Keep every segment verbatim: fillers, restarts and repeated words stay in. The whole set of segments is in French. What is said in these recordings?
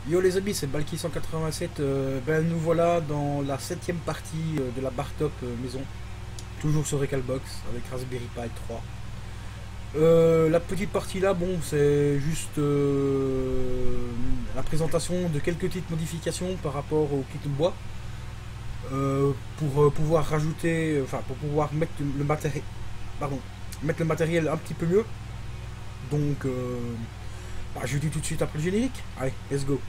Yo les amis, c'est Balki cent quatre-vingt-sept. Euh, ben nous voilà dans la septième partie euh, de la bar top euh, maison. Toujours sur Recalbox avec Raspberry Pi trois. Euh, la petite partie là, bon, c'est juste euh, la présentation de quelques petites modifications par rapport au kit de bois. Euh, pour euh, pouvoir rajouter, enfin pour pouvoir mettre le matériel, pardon, mettre le matériel un petit peu mieux. Donc, euh, bah, je vous dis tout de suite après le générique. Allez, let's go.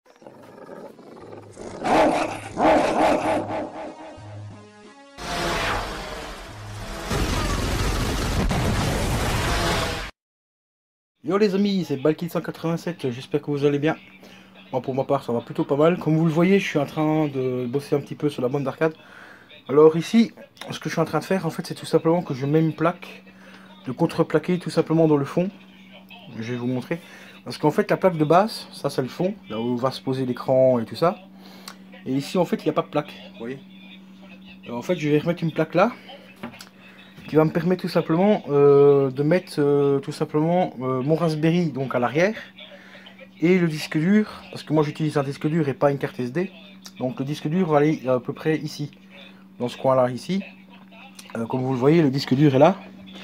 Yo les amis, c'est Balkid cent quatre-vingt-sept, j'espère que vous allez bien. Moi pour ma part ça va plutôt pas mal. Comme vous le voyez, je suis en train de bosser un petit peu sur la bande d'arcade. Alors ici, ce que je suis en train de faire en fait c'est tout simplement que je mets une plaque de contreplaqué tout simplement dans le fond. Je vais vous montrer. Parce qu'en fait la plaque de base, ça c'est le fond, là où va se poser l'écran et tout ça. Et ici en fait il n'y a pas de plaque, vous voyez. Alors, en fait je vais remettre une plaque là, qui va me permettre tout simplement euh, de mettre euh, tout simplement euh, mon Raspberry donc à l'arrière. Et le disque dur, parce que moi j'utilise un disque dur et pas une carte S D. Donc le disque dur va aller à peu près ici, dans ce coin là ici. Euh, comme vous le voyez, le disque dur est là.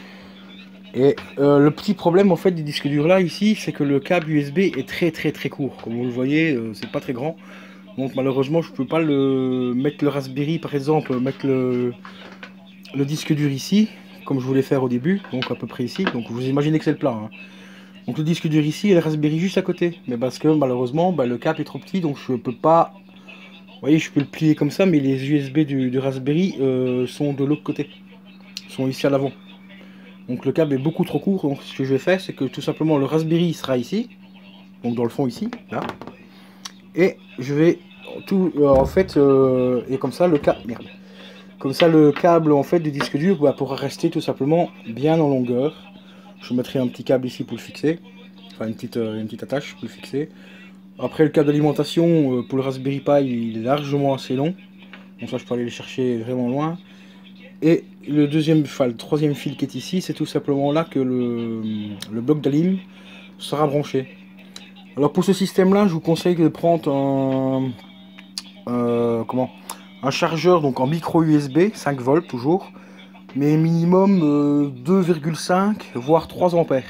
Et euh, le petit problème en fait du disque dur là ici, c'est que le câble U S B est très très très court. Comme vous le voyez, euh, c'est pas très grand. Donc malheureusement je peux pas le mettre le Raspberry par exemple, mettre le, le disque dur ici, comme je voulais faire au début, donc à peu près ici. Donc vous imaginez que c'est le plat. Hein. Donc le disque dur ici et le Raspberry juste à côté. Mais parce que malheureusement bah, le câble est trop petit, donc je peux pas. Vous voyez, je peux le plier comme ça, mais les U S B du, du Raspberry euh, sont de l'autre côté. Sont ici à l'avant. Donc le câble est beaucoup trop court. Donc ce que je vais faire, c'est que tout simplement le Raspberry sera ici. Donc dans le fond ici, là. Et je vais tout euh, en fait euh, et comme ça le câble. Merde. Comme ça le câble en fait du disque dur bah, pourra rester tout simplement bien en longueur. Je mettrai un petit câble ici pour le fixer. Enfin une petite, euh, une petite attache pour le fixer. Après le câble d'alimentation euh, pour le Raspberry Pi il est largement assez long. Donc ça je peux aller le chercher vraiment loin. Et le deuxième, enfin le troisième fil qui est ici, c'est tout simplement là que le, le bloc d'alim sera branché. Alors pour ce système là, je vous conseille de prendre un, euh, comment, un chargeur donc en micro U S B, cinq volts toujours, mais minimum euh, deux virgule cinq voire trois ampères.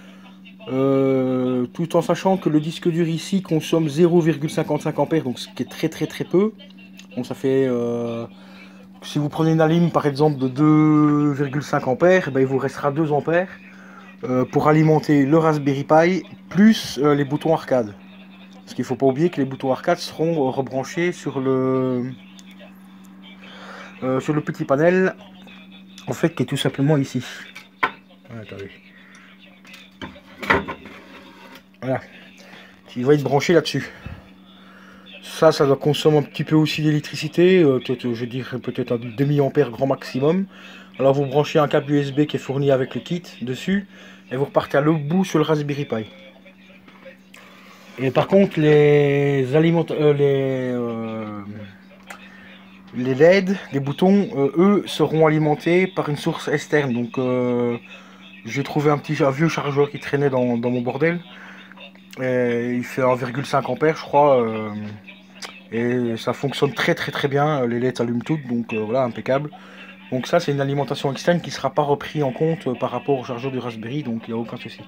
Euh, tout en sachant que le disque dur ici consomme zéro virgule cinquante-cinq ampères, donc ce qui est très très très peu. Donc ça fait, euh, si vous prenez une alim par exemple de deux virgule cinq ampères, ben, il vous restera deux ampères euh, pour alimenter le Raspberry Pi plus euh, les boutons arcade. Parce qu'il ne faut pas oublier que les boutons arcade seront euh, rebranchés sur le, euh, sur le petit panel en fait qui est tout simplement ici. Attendez. Voilà. Il va être branché là-dessus. Ça, ça doit consommer un petit peu aussi d'électricité, euh, je dirais peut-être un demi-ampère grand maximum. Alors vous branchez un câble U S B qui est fourni avec le kit dessus, et vous repartez à l'autre bout sur le Raspberry Pi. Et par contre, les aliments, euh, les, euh, les L E D, les boutons, euh, eux, seront alimentés par une source externe. Donc euh, j'ai trouvé un petit un vieux chargeur qui traînait dans, dans mon bordel. Et il fait un virgule cinq ampères, je crois. Euh, Et ça fonctionne très très très bien, les L E D s'allument toutes, donc euh, voilà, impeccable. Donc ça c'est une alimentation externe qui ne sera pas repris en compte euh, par rapport au chargeur du Raspberry, donc il n'y a aucun souci.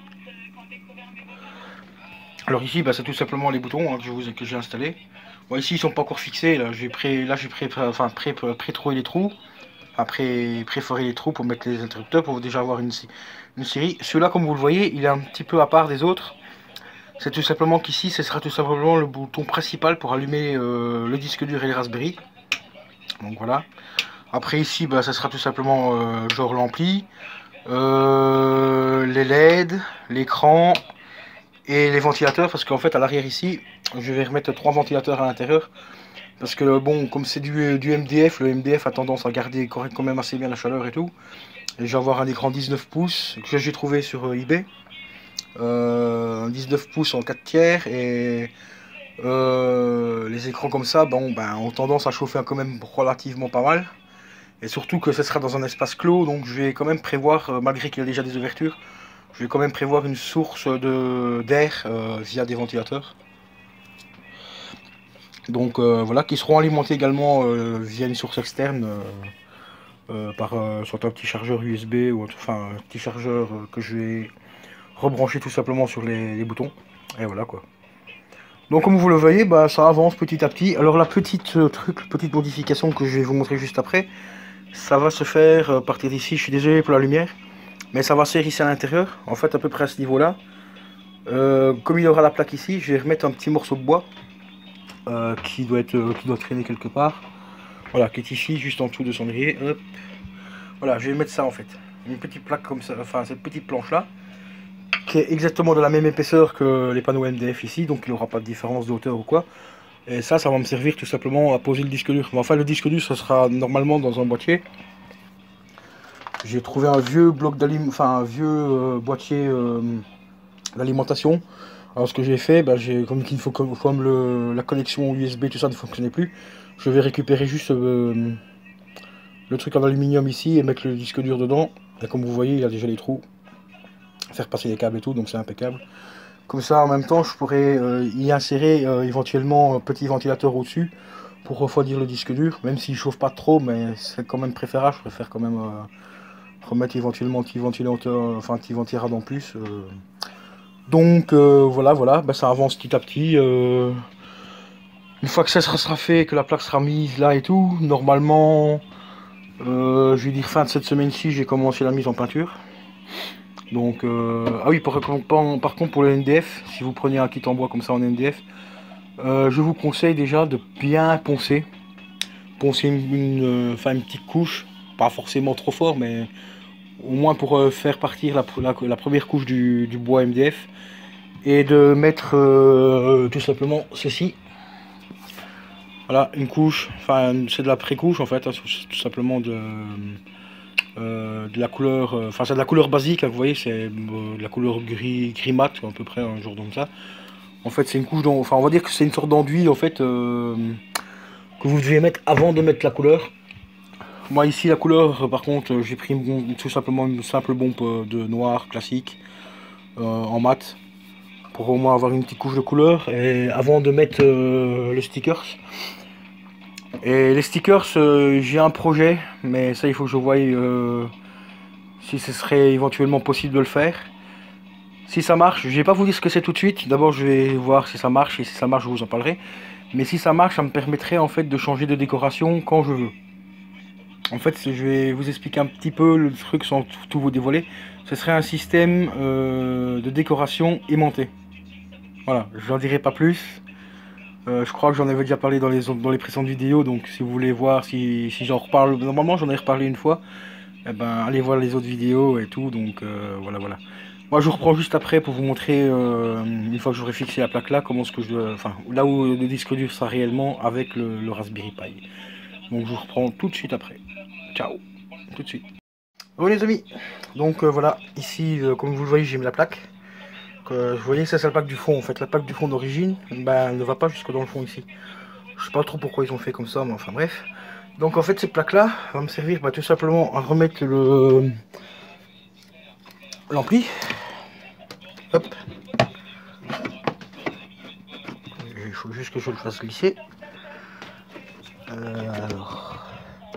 Alors ici bah, c'est tout simplement les boutons hein, que, je que j'ai installés. Bon, ici ils sont pas encore fixés, là j'ai pré, là j'ai pré, enfin, pré, pré trouvé les trous, après préforer les trous pour mettre les interrupteurs pour déjà avoir une, une série. Celui-là comme vous le voyez il est un petit peu à part des autres. C'est tout simplement qu'ici, ce sera tout simplement le bouton principal pour allumer euh, le disque dur et les Raspberry. Donc voilà. Après ici, bah, ça sera tout simplement euh, genre l'ampli, euh, les L E D, l'écran et les ventilateurs. Parce qu'en fait, à l'arrière ici, je vais remettre trois ventilateurs à l'intérieur. Parce que bon, comme c'est du, du M D F, le M D F a tendance à garder quand même assez bien la chaleur et tout. Et je vais avoir un écran dix-neuf pouces que j'ai trouvé sur eBay. Euh, dix-neuf pouces en quatre tiers et euh, les écrans comme ça bon, ben, ont tendance à chauffer quand même relativement pas mal et surtout que ce sera dans un espace clos donc je vais quand même prévoir euh, malgré qu'il y a déjà des ouvertures je vais quand même prévoir une source de d'air euh, via des ventilateurs Donc euh, voilà, qui seront alimentés également euh, via une source externe euh, euh, par euh, soit un petit chargeur U S B ou enfin un petit chargeur euh, que je vais rebrancher tout simplement sur les, les boutons. Et voilà quoi. Donc comme vous le voyez, bah, ça avance petit à petit. Alors la petite euh, truc, petite modification que je vais vous montrer juste après, ça va se faire à partir d'ici. Je suis désolé pour la lumière, mais ça va se faire ici à l'intérieur, en fait à peu près à ce niveau-là. Euh, comme il y aura la plaque ici, je vais remettre un petit morceau de bois euh, qui doit être, euh, qui doit traîner quelque part. Voilà, qui est ici, juste en dessous de son oreiller. Hop. Voilà, je vais mettre ça en fait, une petite plaque comme ça, enfin cette petite planche là, qui est exactement de la même épaisseur que les panneaux M D F ici, donc il n'y aura pas de différence de hauteur ou quoi. Et ça, ça va me servir tout simplement à poser le disque dur. Mais enfin, le disque dur, ça sera normalement dans un boîtier. J'ai trouvé un vieux bloc d'alimentation, enfin un vieux euh, boîtier euh, d'alimentation. Alors ce que j'ai fait, bah, j'ai comme qu'il faut comme le, la connexion U S B, tout ça ne fonctionnait plus. Je vais récupérer juste euh, le truc en aluminium ici et mettre le disque dur dedans. Et comme vous voyez, il a déjà les trous. Faire passer les câbles et tout, donc c'est impeccable. Comme ça, en même temps, je pourrais euh, y insérer euh, éventuellement un petit ventilateur au-dessus pour refroidir le disque dur, même s'il chauffe pas trop, mais c'est quand même préférable. Je préfère quand même euh, remettre éventuellement un petit ventilateur, enfin un petit ventilade en plus. Euh. Donc euh, voilà, voilà, ben, ça avance petit à petit. Euh. Une fois que ça sera fait, que la plaque sera mise là et tout, normalement, euh, je vais dire fin de cette semaine-ci, j'ai commencé la mise en peinture. Donc, euh, ah oui, par, par, par contre pour le N D F, si vous prenez un kit en bois comme ça en N D F, euh, je vous conseille déjà de bien poncer. Poncer une, une, enfin une petite couche, pas forcément trop fort, mais au moins pour euh, faire partir la, la, la première couche du, du bois M D F. Et de mettre euh, tout simplement ceci. Voilà, une couche, enfin c'est de la pré-couche en fait, hein, tout simplement de... Euh, de la couleur, enfin euh, c'est de la couleur basique, hein, vous voyez, c'est euh, de la couleur gris, gris mat, à peu près un jour comme ça. En fait, c'est une couche, enfin on va dire que c'est une sorte d'enduit en fait euh, que vous devez mettre avant de mettre la couleur. Moi ici la couleur, par contre, j'ai pris une, tout simplement une simple bombe de noir classique euh, en mat pour au moins avoir une petite couche de couleur et avant de mettre euh, le stickers. Et les stickers, euh, j'ai un projet, mais ça il faut que je voie euh, si ce serait éventuellement possible de le faire. Si ça marche, je vais pas vous dire ce que c'est tout de suite. D'abord je vais voir si ça marche, et si ça marche je vous en parlerai. Mais si ça marche, ça me permettrait en fait de changer de décoration quand je veux. En fait, je vais vous expliquer un petit peu le truc sans tout vous dévoiler. Ce serait un système euh, de décoration aimantée. Voilà, je n'en dirai pas plus. Euh, je crois que j'en avais déjà parlé dans les, dans les précédentes vidéos, donc si vous voulez voir si, si j'en reparle, normalement j'en ai reparlé une fois, eh ben, allez voir les autres vidéos et tout, donc euh, voilà, voilà. Moi je vous reprends juste après pour vous montrer, euh, une fois que j'aurai fixé la plaque là, comment ce que je dois, enfin, là où le disque dur sera réellement avec le, le Raspberry Pi. Donc je vous reprends tout de suite après. Ciao, tout de suite. Bon les amis, donc euh, voilà, ici, euh, comme vous le voyez, j'ai mis la plaque. Euh, vous voyez, ça c'est la plaque du fond. En fait, la plaque du fond d'origine, ben, elle ne va pas jusque dans le fond ici. Je sais pas trop pourquoi ils ont fait comme ça, mais enfin bref. Donc en fait, cette plaque là va me servir bah, tout simplement à remettre le l'ampli. Hop. Il faut juste que je le fasse glisser. Euh, alors.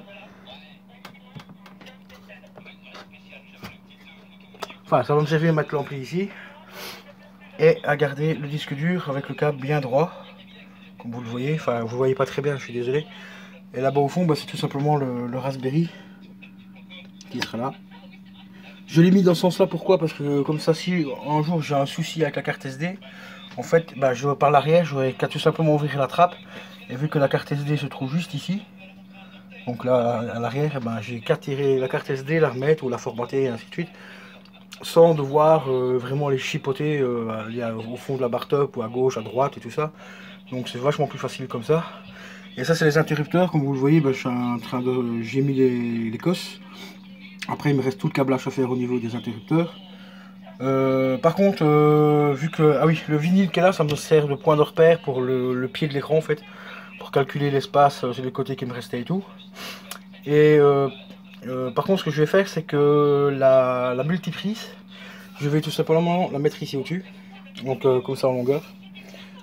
Enfin, ça va me servir à mettre l'ampli ici. Et à garder le disque dur avec le câble bien droit. Comme vous le voyez. Enfin, vous voyez pas très bien, je suis désolé. Et là-bas au fond, bah, c'est tout simplement le, le Raspberry qui sera là. Je l'ai mis dans ce sens-là, pourquoi? Parce que comme ça, si un jour j'ai un souci avec la carte S D, en fait, bah, je par l'arrière, j'aurais qu'à tout simplement ouvrir la trappe. Et vu que la carte S D se trouve juste ici, donc là à l'arrière, bah, j'ai qu'à tirer la carte S D, la remettre ou la formater et ainsi de suite, sans devoir euh, vraiment les chipoter euh, au fond de la barre top ou à gauche, à droite et tout ça. Donc c'est vachement plus facile comme ça. Et ça c'est les interrupteurs, comme vous le voyez, bah, je suis en train de, j'ai mis les, les cosses. Après il me reste tout le câblage à faire au niveau des interrupteurs. Euh, par contre, euh, vu que ah oui, le vinyle qui est là, ça me sert de point de repère pour le, le pied de l'écran en fait, pour calculer l'espace sur les côtés qui me restait et tout. Et euh, euh, par contre, ce que je vais faire, c'est que la, la multiprise, je vais tout simplement la mettre ici au-dessus, donc euh, comme ça en longueur.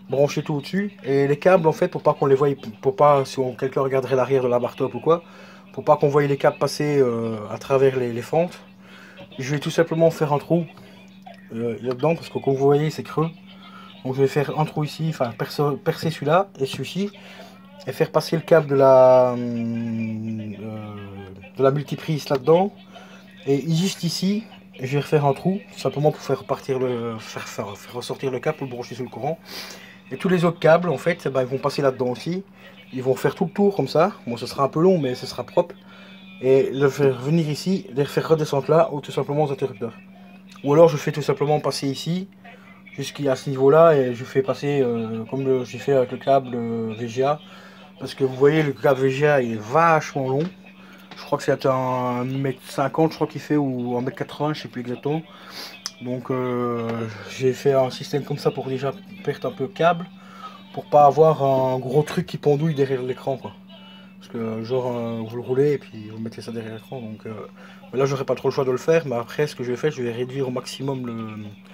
brancher tout au-dessus. Et les câbles, en fait, pour pas qu'on les voie, pour pas, si on, quelqu'un regarderait l'arrière de la bar top ou quoi, pour pas qu'on voie les câbles passer euh, à travers les, les fentes, je vais tout simplement faire un trou euh, là-dedans, parce que comme vous voyez, c'est creux. Donc je vais faire un trou ici, enfin percer, percer celui-là et celui-ci, et faire passer le câble de la, euh, de la multiprise là-dedans. Et juste ici, je vais refaire un trou, simplement pour faire partir le, faire, faire, faire ressortir le câble pour le brancher sur le courant. Et tous les autres câbles, en fait, ben, ils vont passer là-dedans aussi. Ils vont faire tout le tour comme ça. Bon, ce sera un peu long, mais ce sera propre. Et le faire venir ici, les faire redescendre là, ou tout simplement aux interrupteurs. Ou alors je fais tout simplement passer ici, jusqu'à ce niveau-là, et je fais passer, euh, comme j'ai fait avec le câble euh, V G A. Parce que vous voyez, le câble V G A, il est vachement long. Je crois que c'est un un mètre cinquante, je crois qu'il fait, ou un mètre quatre-vingts, je sais plus exactement. Donc euh, j'ai fait un système comme ça pour déjà perdre un peu le câble, pour pas avoir un gros truc qui pendouille derrière l'écran, quoi. Parce que genre euh, vous le roulez et puis vous mettez ça derrière l'écran. Donc euh, là j'aurais pas trop le choix de le faire, mais après ce que je vais faire, je vais réduire au maximum le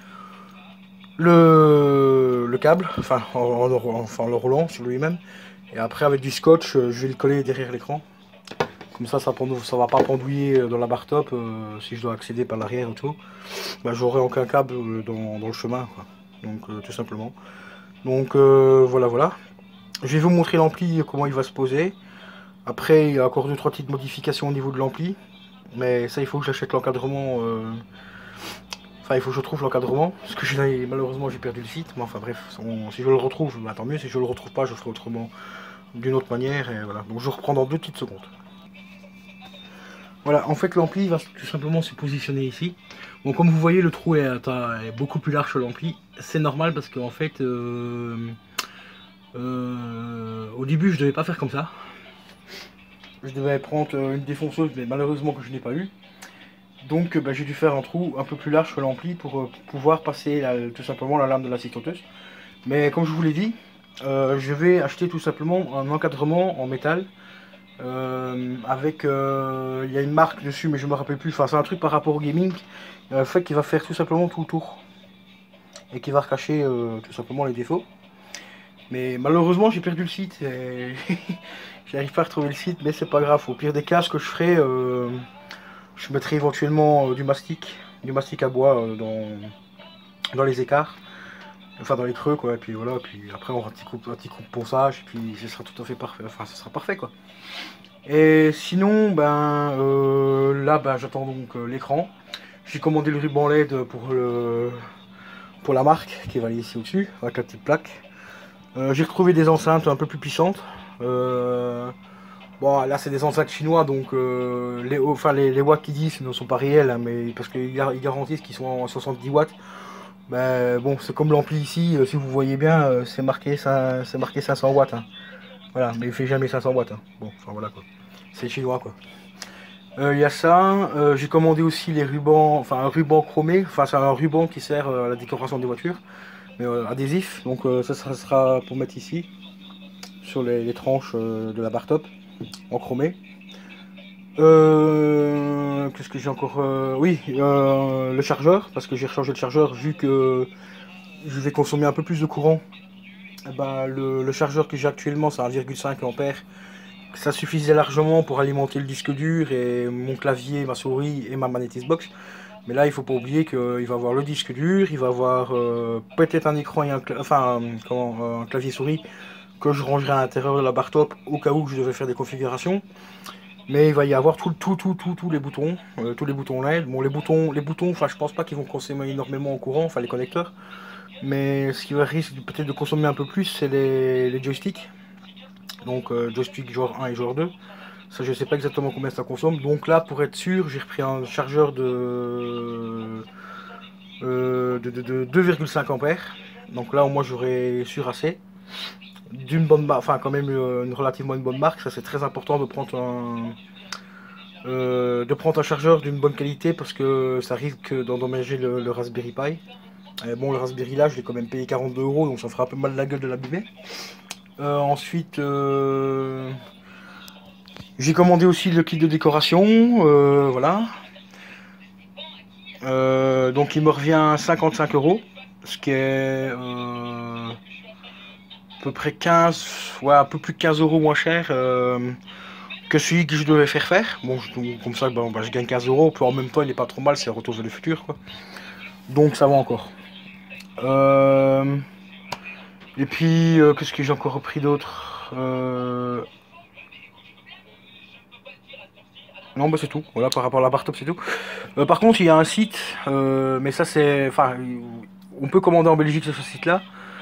le, le câble, enfin en, en, enfin le roulant sur lui-même. Et après avec du scotch, je vais le coller derrière l'écran. Comme ça, ça ne va pas pendouiller dans la bar top euh, si je dois accéder par l'arrière et tout. Bah, j'aurai aucun câble dans, dans le chemin, quoi. Donc euh, tout simplement. Donc euh, voilà, voilà. Je vais vous montrer l'ampli, comment il va se poser. Après, il y a encore deux trois petites modifications au niveau de l'ampli. Mais ça, il faut que j'achète l'encadrement. Euh... Enfin, il faut que je trouve l'encadrement. Parce que malheureusement, j'ai perdu le site. Mais enfin bref, si je le retrouve, bah, tant mieux. Si je le retrouve pas, je ferai autrement d'une autre manière. Et voilà. Donc je reprends dans deux petites secondes. Voilà, en fait l'ampli va tout simplement se positionner ici. Bon, comme vous voyez, le trou est, est beaucoup plus large que l'ampli. C'est normal parce qu'en fait, euh, euh, au début je devais pas faire comme ça. Je devais prendre une défonceuse, mais malheureusement que je n'ai pas eu. Donc bah, j'ai dû faire un trou un peu plus large que l'ampli pour euh, pouvoir passer la, tout simplement la lame de l'assistanteuse. Mais comme je vous l'ai dit, euh, je vais acheter tout simplement un encadrement en métal. Euh, avec euh, il y a une marque dessus mais je me rappelle plus, enfin c'est un truc par rapport au gaming, euh, fait qu'il va faire tout simplement tout le tour et qui va recacher euh, tout simplement les défauts. Mais malheureusement j'ai perdu le site et j'arrive pas à retrouver le site, mais c'est pas grave. Au pire des cas, ce que je ferai, euh, je mettrai éventuellement euh, du mastic du mastic à bois euh, dans, dans les écarts, enfin dans les creux quoi, et puis voilà, et puis après on aura un petit coup, un petit coup de ponçage et puis ce sera tout à fait parfait, enfin ce sera parfait quoi. Et sinon, ben euh, là, ben, j'attends donc euh, l'écran. J'ai commandé le ruban L E D pour, le, pour la marque qui va aller ici au-dessus, avec la petite plaque. Euh, j'ai retrouvé des enceintes un peu plus puissantes. Euh, bon, là, c'est des enceintes chinois, donc euh, les, enfin, les, les watts qu'ils disent ne sont pas réels, hein, mais parce qu'ils garantissent qu'ils sont à soixante-dix watts. Ben, bon, c'est comme l'ampli ici, euh, si vous voyez bien, euh, c'est marqué, marqué cinq cents watts. Hein. Voilà, mais il fait jamais cinq cents watts. Hein. Bon, enfin voilà quoi. C'est chinois quoi. Il euh, y a ça. Euh, J'ai commandé aussi les rubans, enfin un ruban chromé. Enfin c'est un ruban qui sert à la décoration des voitures, mais euh, adhésif. Donc euh, ça, ça sera pour mettre ici sur les, les tranches euh, de la bar top en chromé. Euh, Qu'est-ce que j'ai encore euh, Oui, euh, le chargeur, parce que j'ai rechargé le chargeur vu que je vais consommer un peu plus de courant. Eh ben, le, le chargeur que j'ai actuellement c'est un virgule cinq ampères. Ça suffisait largement pour alimenter le disque dur et mon clavier, ma souris et ma manette Xbox. Mais là il faut pas oublier qu'il va avoir le disque dur, il va avoir euh, peut-être un écran et un, enfin, un, comment, un clavier souris que je rangerai à l'intérieur de la bar top au cas où je devais faire des configurations. Mais il va y avoir tout, tout, tout, tout, tous les boutons, euh, tous les boutons L E D. Bon, les boutons, les boutons, enfin, je pense pas qu'ils vont consommer énormément en courant, enfin les connecteurs. Mais ce qui va risque peut-être de consommer un peu plus, c'est les, les joysticks. Donc euh, joystick genre un et genre deux. Ça, je sais pas exactement combien ça consomme. Donc là, pour être sûr, j'ai repris un chargeur de, euh, de, de, de deux virgule cinq ampères. Donc là, au moins, j'aurai sûr assez. D'une bonne marque, enfin, quand même une relativement une bonne marque. Ça, c'est très important de prendre un, euh, de prendre un chargeur d'une bonne qualité parce que ça risque d'endommager le, le Raspberry Pi. Et bon, le Raspberry là, je l'ai quand même payé quarante-deux euros, donc ça fera un peu mal la gueule de l'abîmer. Euh, ensuite, euh, j'ai commandé aussi le kit de décoration, euh, voilà. Euh, donc il me revient cinquante-cinq euros, ce qui est, euh, peu près quinze, ouais, un peu plus de quinze euros moins cher euh, que celui que je devais faire faire. Bon, je, comme ça, bah, bah, je gagne quinze euros, puis en même temps, il est pas trop mal, c'est Retour vers le futur, quoi. Donc ça va encore. Euh, et puis, euh, qu'est-ce que j'ai encore repris d'autre euh... Non, bah c'est tout. Voilà, par rapport à la bar top, c'est tout. Euh, par contre, il y a un site, euh, mais ça c'est, enfin, on peut commander en Belgique sur ce site-là.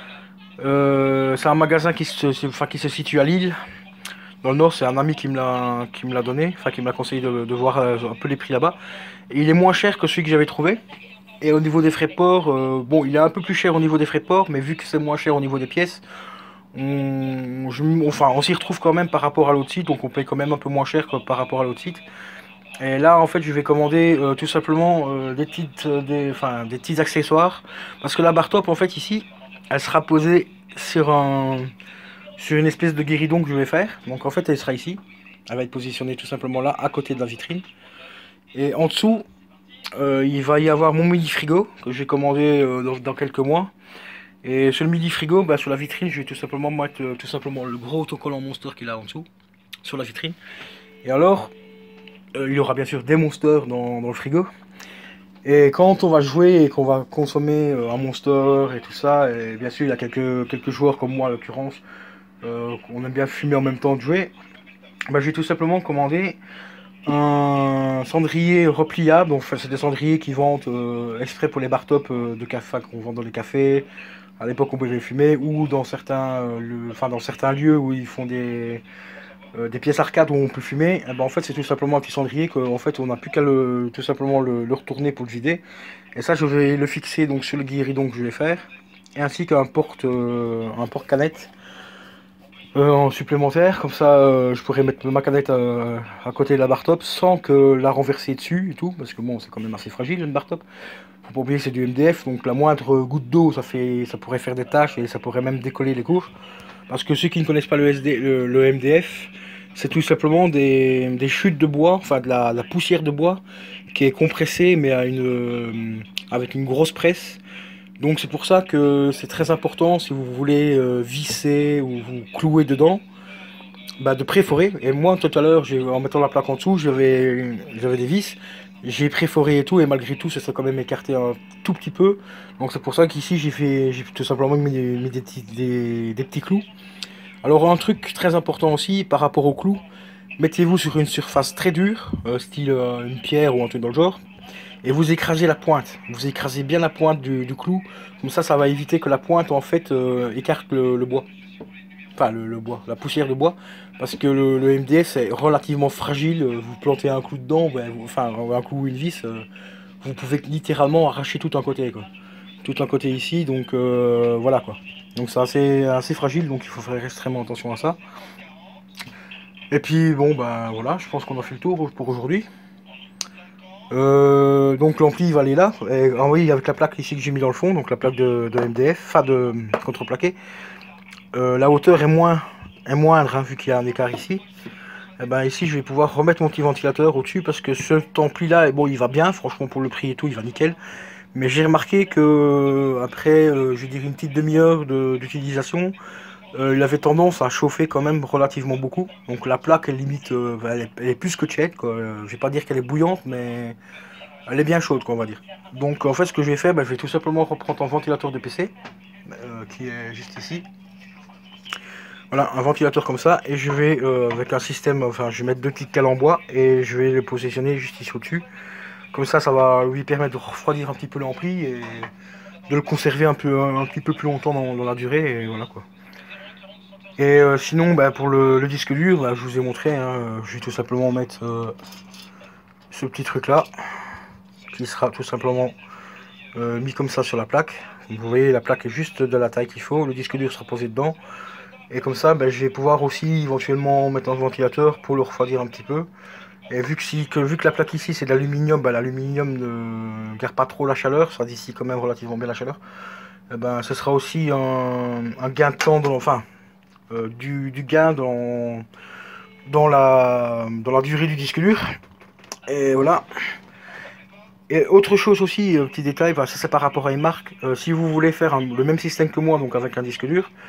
Euh, c'est un magasin qui se, enfin, qui se situe à Lille. Dans le nord, c'est un ami qui me l'a qui me l'a donné, enfin qui me l'a conseillé de, de voir euh, un peu les prix là-bas. Et il est moins cher que celui que j'avais trouvé. Et au niveau des frais de port, euh, bon, il est un peu plus cher au niveau des frais de port, mais vu que c'est moins cher au niveau des pièces, on, je, enfin, on s'y retrouve quand même par rapport à l'autre site, donc on paye quand même un peu moins cher que par rapport à l'autre site. Et là, en fait, je vais commander euh, tout simplement euh, des, petites, euh, des, enfin, des petits accessoires, parce que la barre top, en fait, ici, elle sera posée sur un, sur une espèce de guéridon que je vais faire. Donc, en fait, elle sera ici. Elle va être positionnée tout simplement là, à côté de la vitrine. Et en dessous, euh, il va y avoir mon mini frigo que j'ai commandé euh, dans, dans quelques mois. Et sur le mini frigo, bah, sur la vitrine, je vais tout simplement mettre euh, tout simplement le gros autocollant Monster qu'il a en dessous, sur la vitrine. Et alors, euh, il y aura bien sûr des monsters dans, dans le frigo. Et quand on va jouer et qu'on va consommer euh, un monster et tout ça, et bien sûr il y a quelques, quelques joueurs comme moi en l'occurrence, euh, on aime bien fumer en même temps de jouer, bah, je vais tout simplement commander un cendrier repliable. Donc c'est des cendriers qui vendent euh, exprès pour les bar top euh, de café qu'on vend dans les cafés. À l'époque on pouvait fumer, ou dans certains, euh, le, enfin, dans certains lieux où ils font des, euh, des pièces arcades où on peut fumer. Et ben, en fait c'est tout simplement un petit cendrier qu'en fait on n'a plus qu'à le, tout simplement le, le retourner pour le vider. Et ça je vais le fixer donc sur le guéridon que je vais faire, et ainsi qu'un porte, euh, un porte canette. Euh, en supplémentaire, comme ça euh, je pourrais mettre ma canette euh, à côté de la bar top sans que la renverser dessus et tout, parce que bon c'est quand même assez fragile une bar top. Faut pas oublier que c'est du M D F, donc la moindre goutte d'eau ça fait, ça pourrait faire des taches et ça pourrait même décoller les couches. Parce que ceux qui ne connaissent pas le, S D, le, le M D F, c'est tout simplement des, des chutes de bois, enfin de la, la poussière de bois qui est compressée mais à une, euh, avec une grosse presse. Donc c'est pour ça que c'est très important si vous voulez euh, visser ou vous clouer dedans, bah, de préforer. Et moi tout à l'heure, en mettant la plaque en dessous, j'avais des vis, j'ai préforé et tout, et malgré tout ça s'est quand même écarté un tout petit peu. Donc c'est pour ça qu'ici j'ai fait, j'ai tout simplement mis, des, mis des, petits, des, des petits clous. Alors un truc très important aussi par rapport aux clous, mettez-vous sur une surface très dure, euh, style euh, une pierre ou un truc dans le genre. Et vous écrasez la pointe, vous écrasez bien la pointe du, du clou, comme ça ça va éviter que la pointe en fait euh, écarte le, le bois, enfin le, le bois, la poussière de bois, parce que le, le M D F est relativement fragile. Vous plantez un clou dedans, ben, vous, enfin un clou ou une vis, euh, vous pouvez littéralement arracher tout un côté quoi, tout un côté ici, donc euh, voilà quoi. Donc c'est assez, assez fragile, donc il faut faire extrêmement attention à ça. Et puis bon ben voilà, je pense qu'on a fait le tour pour aujourd'hui. Euh, donc l'ampli va aller là, et, ah oui, avec la plaque ici que j'ai mis dans le fond, donc la plaque de, de M D F, enfin de contreplaqué. Euh, la hauteur est, moins, est moindre hein, vu qu'il y a un écart ici. Et ben ici je vais pouvoir remettre mon petit ventilateur au-dessus, parce que ce ampli là, bon il va bien, franchement pour le prix et tout, il va nickel. Mais j'ai remarqué que après, euh, je vais dire une petite demi-heure d'utilisation, euh, il avait tendance à chauffer quand même relativement beaucoup. Donc la plaque elle limite, euh, elle, est, elle est plus que tiède quoi. Euh, je vais pas dire qu'elle est bouillante, mais elle est bien chaude quoi on va dire. Donc en fait ce que je vais faire, bah, je vais tout simplement reprendre un ventilateur de P C, euh, qui est juste ici. Voilà, un ventilateur comme ça, et je vais euh, avec un système, enfin je vais mettre deux petites cales en bois et je vais les positionner juste ici au-dessus. Comme ça, ça va lui permettre de refroidir un petit peu l'ampli et de le conserver un, peu, un, un petit peu plus longtemps dans, dans la durée, et voilà quoi. Et euh, sinon, bah, pour le, le disque dur, bah, je vous ai montré, hein, je vais tout simplement mettre euh, ce petit truc là, qui sera tout simplement euh, mis comme ça sur la plaque. Vous voyez, la plaque est juste de la taille qu'il faut, le disque dur sera posé dedans. Et comme ça, bah, je vais pouvoir aussi éventuellement mettre un ventilateur pour le refroidir un petit peu. Et vu que, si, que, vu que la plaque ici c'est de l'aluminium, bah, l'aluminium ne garde pas trop la chaleur, ça d'ici quand même relativement bien la chaleur. Et ben, ce sera aussi un, un gain de temps, dans, enfin euh, du, du gain dans, dans, la, dans la durée du disque dur. Et voilà. Et autre chose aussi, un petit détail, bah, ça c'est par rapport à une marque. Euh, si vous voulez faire un, le même système que moi, donc avec un disque dur,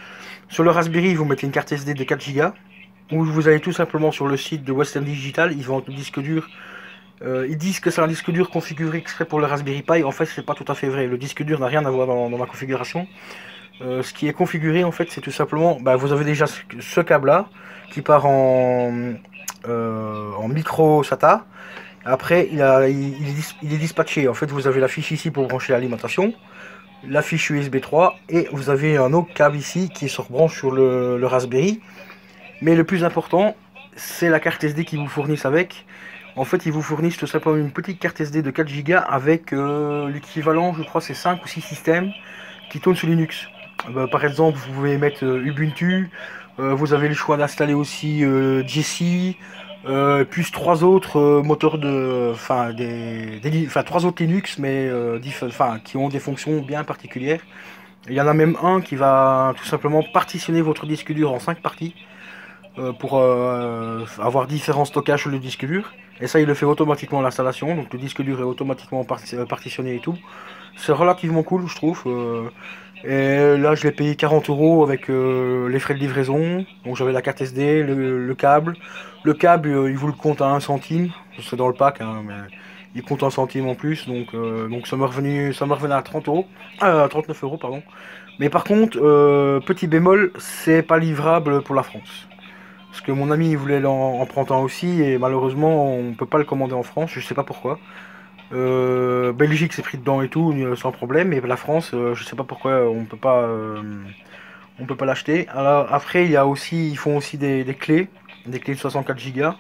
Sur le Raspberry, vous mettez une carte S D de quatre giga, ou vous allez tout simplement sur le site de Western Digital, ils vendent le disque dur. Euh, ils disent que c'est un disque dur configuré exprès pour le Raspberry Pi. En fait, c'est pas tout à fait vrai. Le disque dur n'a rien à voir dans, dans ma configuration. Euh, ce qui est configuré, en fait, c'est tout simplement, bah, vous avez déjà ce, ce câble-là qui part en, euh, en micro SATA. Après, il, a, il, il, est, il est dispatché. En fait, vous avez la fiche ici pour brancher l'alimentation, la fiche U S B trois, et vous avez un autre câble ici qui se rebranche sur le, le Raspberry. Mais le plus important, c'est la carte S D qu'ils vous fournissent avec. En fait, ils vous fournissent tout simplement une petite carte S D de quatre giga avec euh, l'équivalent, je crois, c'est cinq ou six systèmes qui tournent sous Linux. Euh, par exemple, vous pouvez mettre euh, Ubuntu, euh, vous avez le choix d'installer aussi euh, Jessie, euh, plus trois autres euh, moteurs de, enfin, des, des, enfin trois autres Linux, mais euh, enfin, qui ont des fonctions bien particulières. Il y en a même un qui va tout simplement partitionner votre disque dur en cinq parties. Euh, pour euh, avoir différents stockages sur le disque dur, et ça il le fait automatiquement l'installation, donc le disque dur est automatiquement partitionné et tout. C'est relativement cool, je trouve. euh, et là je l'ai payé quarante euros avec euh, les frais de livraison, donc j'avais la carte S D, le, le câble le câble euh, il vous le compte à un centime, c'est dans le pack, hein, mais il compte un centime en plus, donc, euh, donc ça m'a revenu ça m'a revenu à trente euros, à trente-neuf euros pardon. Mais par contre, euh, petit bémol, c'est pas livrable pour la France. Parce que mon ami voulait en, en prendre un aussi, et malheureusement on peut pas le commander en France, je sais pas pourquoi. Euh, Belgique s'est pris dedans et tout, sans problème, mais la France, euh, je sais pas pourquoi on peut pas, euh, on peut pas l'acheter. Alors après il y a aussi, ils font aussi des, des clés, des clés de soixante-quatre giga.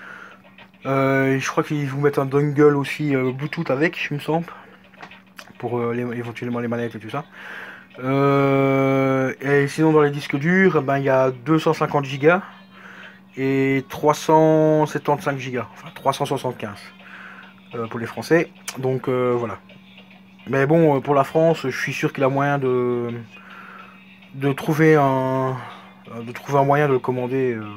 Euh, je crois qu'ils vous mettent un dongle aussi euh, Bluetooth avec, il me semble, pour euh, les, éventuellement les manettes et tout ça. Euh, et sinon dans les disques durs, ben il y a deux cent cinquante giga. Et trois cent soixante-quinze giga, enfin trois cent soixante-quinze euh, pour les Français. Donc euh, voilà. Mais bon, pour la France, je suis sûr qu'il a moyen de de trouver un de trouver un moyen de le commander euh,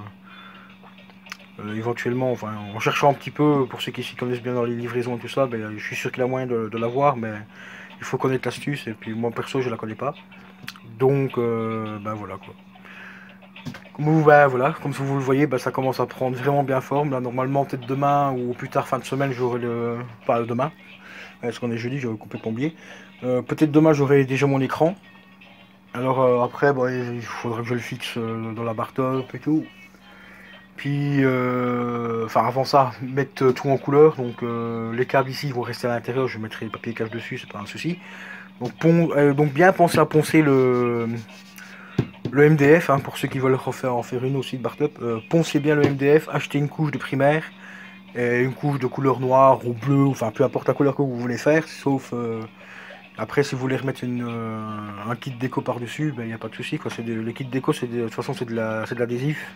euh, éventuellement. Enfin, en cherchant un petit peu, pour ceux qui s'y connaissent bien dans les livraisons et tout ça, ben, je suis sûr qu'il a moyen de, de l'avoir, mais il faut connaître l'astuce. Et puis moi perso, je la connais pas. Donc euh, ben voilà quoi. Comme vous, bah, voilà, comme vous le voyez, bah, ça commence à prendre vraiment bien forme. Là, normalement, peut-être demain ou plus tard, fin de semaine, j'aurai le. Pas demain, parce qu'on est jeudi, j'aurais complètement oublié. Euh, peut-être demain, j'aurai déjà mon écran. Alors euh, après, bah, il faudra que je le fixe euh, dans la barre top et tout. Puis, euh, enfin, avant ça, mettre tout en couleur. Donc, euh, les câbles ici vont rester à l'intérieur. Je mettrai les papiers cache dessus, c'est pas un souci. Donc, pon euh, donc, bien penser à poncer le. Le M D F, hein, pour ceux qui veulent refaire en faire une aussi de Bartop, euh, poncez bien le M D F, achetez une couche de primaire, et une couche de couleur noire ou bleue, enfin peu importe la couleur que vous voulez faire, sauf euh, après si vous voulez remettre une, euh, un kit déco par-dessus, il ben, n'y a pas de souci, quoi. De, le kit déco, de, de toute façon c'est de l'adhésif.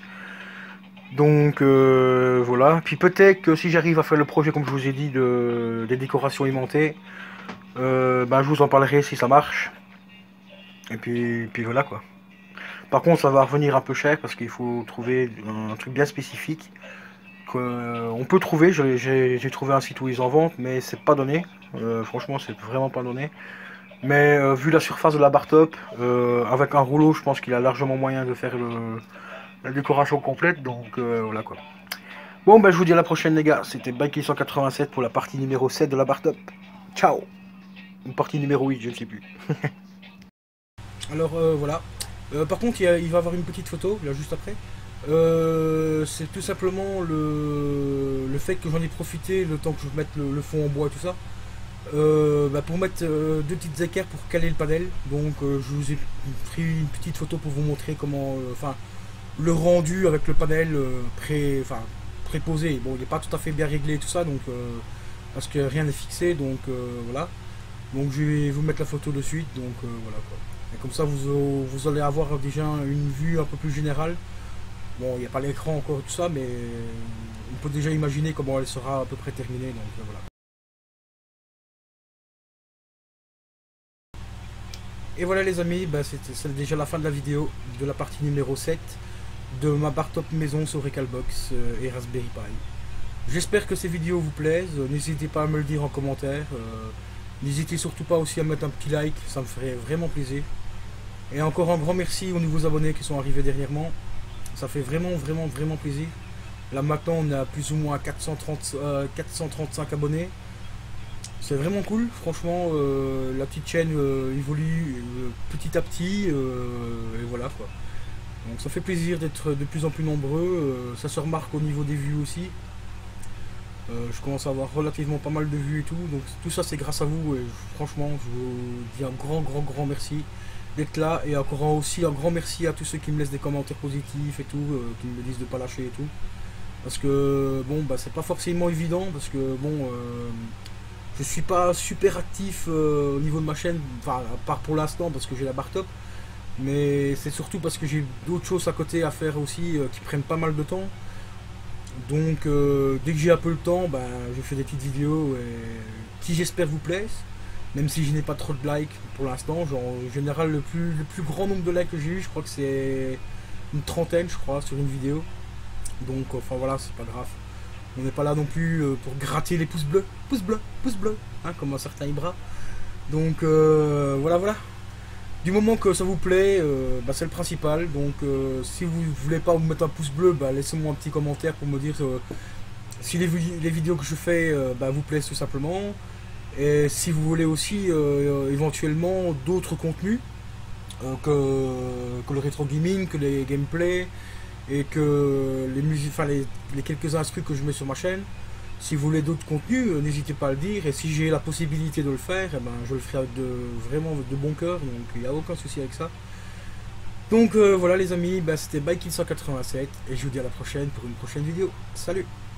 Donc euh, voilà, puis peut-être que si j'arrive à faire le projet comme je vous ai dit, de, des décorations aimantées, euh, ben, je vous en parlerai si ça marche. Et puis, puis voilà quoi. Par contre, ça va revenir un peu cher parce qu'il faut trouver un truc bien spécifique. On peut trouver, j'ai trouvé un site où ils en vendent, mais c'est pas donné. Euh, franchement, c'est vraiment pas donné. Mais euh, vu la surface de la barre top, euh, avec un rouleau, je pense qu'il a largement moyen de faire le, la décoration complète. Donc euh, voilà quoi. Bon, ben je vous dis à la prochaine, les gars. C'était Bikey cent quatre-vingt-sept pour la partie numéro sept de la barre top. Ciao. Une partie numéro huit, je ne sais plus. Alors euh, voilà. Euh, par contre, il, y a, il va y avoir une petite photo, là, juste après. Euh, c'est tout simplement le, le fait que j'en ai profité le temps que je mette le, le fond en bois et tout ça. Euh, bah, pour mettre euh, deux petites équerres pour caler le panel. Donc euh, je vous ai pris une petite photo pour vous montrer comment, enfin, euh, le rendu avec le panel euh, pré, enfin, préposé. Bon, il n'est pas tout à fait bien réglé et tout ça, donc euh, parce que rien n'est fixé, donc euh, voilà. Donc je vais vous mettre la photo de suite, donc euh, voilà quoi. Et comme ça, vous, vous allez avoir déjà une vue un peu plus générale. Bon, il n'y a pas l'écran encore et tout ça, mais on peut déjà imaginer comment elle sera à peu près terminée. Donc voilà. Et voilà les amis, bah, c'est déjà la fin de la vidéo de la partie numéro sept de ma barre top maison sur Recalbox euh, et Raspberry Pi. J'espère que ces vidéos vous plaisent. N'hésitez pas à me le dire en commentaire. Euh, N'hésitez surtout pas aussi à mettre un petit like, ça me ferait vraiment plaisir. Et encore un grand merci aux nouveaux abonnés qui sont arrivés dernièrement. Ça fait vraiment, vraiment, vraiment plaisir. Là maintenant, on est à plus ou moins quatre cent trente, euh, quatre cent trente-cinq abonnés. C'est vraiment cool, franchement, euh, la petite chaîne euh, évolue euh, petit à petit, euh, et voilà quoi. Donc ça fait plaisir d'être de plus en plus nombreux, euh, ça se remarque au niveau des vues aussi. Euh, je commence à avoir relativement pas mal de vues et tout, donc tout ça c'est grâce à vous, et franchement je vous dis un grand grand grand merci d'être là, et encore aussi un grand merci à tous ceux qui me laissent des commentaires positifs et tout, euh, qui me disent de pas lâcher et tout. Parce que bon bah c'est pas forcément évident, parce que bon... Euh, je suis pas super actif euh, au niveau de ma chaîne, enfin à part pour l'instant parce que j'ai la barre top, mais c'est surtout parce que j'ai d'autres choses à côté à faire aussi euh, qui prennent pas mal de temps. Donc euh, dès que j'ai un peu le temps, ben, je fais des petites vidéos et, qui j'espère vous plaisent, même si je n'ai pas trop de likes pour l'instant. Genre en général le plus, le plus grand nombre de likes que j'ai eu, je crois que c'est une trentaine je crois sur une vidéo. Donc enfin voilà, c'est pas grave. On n'est pas là non plus euh, pour gratter les pouces bleus, pouces bleus, pouces bleus, hein, comme un certain Ibra. Donc euh, voilà, voilà. Du moment que ça vous plaît, euh, bah, c'est le principal. Donc euh, si vous voulez pas vous mettre un pouce bleu, bah, laissez-moi un petit commentaire pour me dire euh, si les, les vidéos que je fais euh, bah, vous plaisent tout simplement. Et si vous voulez aussi euh, éventuellement d'autres contenus euh, que, que le rétro gaming, que les gameplays, et que les musiques, enfin les, les quelques instrus que je mets sur ma chaîne, si vous voulez d'autres contenus, euh, n'hésitez pas à le dire, et si j'ai la possibilité de le faire, eh ben, je le ferai avec de, vraiment de bon cœur, donc il n'y a aucun souci avec ça. Donc euh, voilà les amis, ben, c'était Bikil cent quatre-vingt-sept, et je vous dis à la prochaine pour une prochaine vidéo. Salut!